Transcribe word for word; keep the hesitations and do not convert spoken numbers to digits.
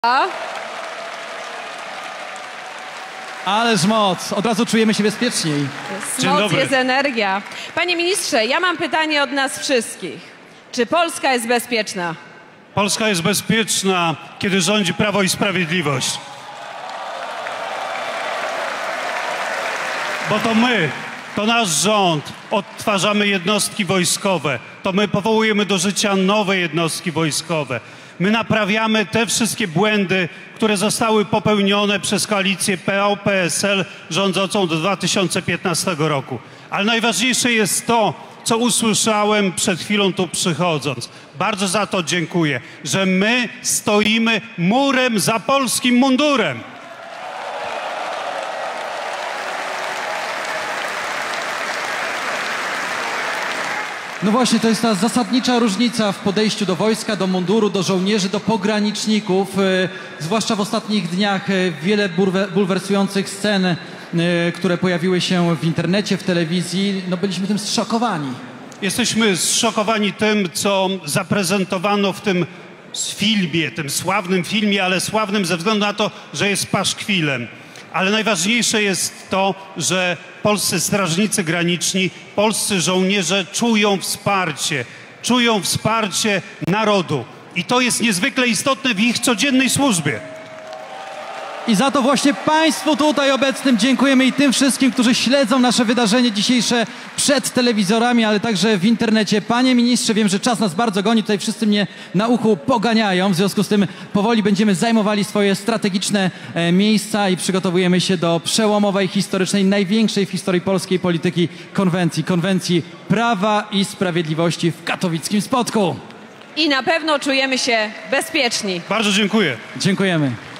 A? Ależ moc, od razu czujemy się bezpieczniej. Z mocy jest energia. Panie ministrze, ja mam pytanie od nas wszystkich. Czy Polska jest bezpieczna? Polska jest bezpieczna, kiedy rządzi Prawo i Sprawiedliwość. Bo to my, to nasz rząd, odtwarzamy jednostki wojskowe. To my powołujemy do życia nowe jednostki wojskowe. My naprawiamy te wszystkie błędy, które zostały popełnione przez koalicję P O P S L rządzącą do dwa tysiące piętnastego roku. Ale najważniejsze jest to, co usłyszałem przed chwilą tu przychodząc. Bardzo za to dziękuję, że my stoimy murem za polskim mundurem. No właśnie, to jest ta zasadnicza różnica w podejściu do wojska, do munduru, do żołnierzy, do pograniczników. E, zwłaszcza w ostatnich dniach e, wiele bulwersujących scen, e, które pojawiły się w internecie, w telewizji. No byliśmy tym zszokowani. Jesteśmy zszokowani tym, co zaprezentowano w tym filmie, tym sławnym filmie, ale sławnym ze względu na to, że jest paszkwilem. Ale najważniejsze jest to, że polscy strażnicy graniczni, polscy żołnierze czują wsparcie, czują wsparcie narodu. I to jest niezwykle istotne w ich codziennej służbie. I za to właśnie Państwu tutaj obecnym dziękujemy i tym wszystkim, którzy śledzą nasze wydarzenie dzisiejsze przed telewizorami, ale także w internecie. Panie ministrze, wiem, że czas nas bardzo goni, tutaj wszyscy mnie na uchu poganiają, w związku z tym powoli będziemy zajmowali swoje strategiczne e, miejsca i przygotowujemy się do przełomowej, historycznej, największej w historii polskiej polityki konwencji, konwencji Prawa i Sprawiedliwości w katowickim Spodku. I na pewno czujemy się bezpieczni. Bardzo dziękuję. Dziękujemy.